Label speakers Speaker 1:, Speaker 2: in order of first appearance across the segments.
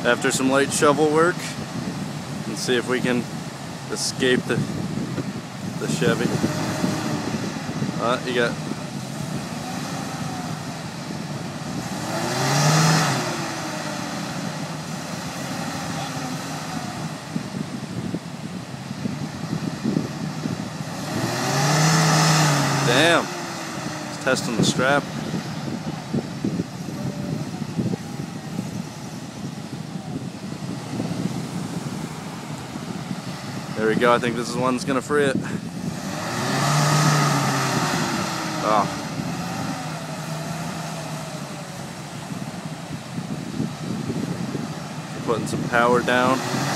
Speaker 1: after some light shovel work and see if we can escape the Chevy. You got damn, it's testing the strap. There we go, I think this is one that's gonna free it. Oh. Putting some power down.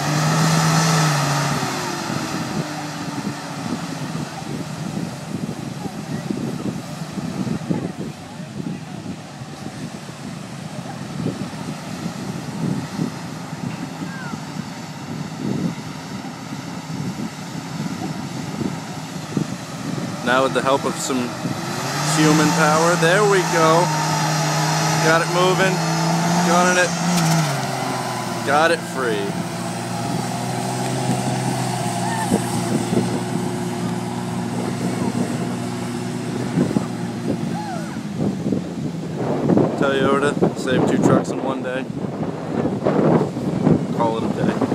Speaker 1: Now with the help of some human power, there we go. Got it moving, gunning it, got it free. Toyota saved 2 trucks in one day. Call it a day.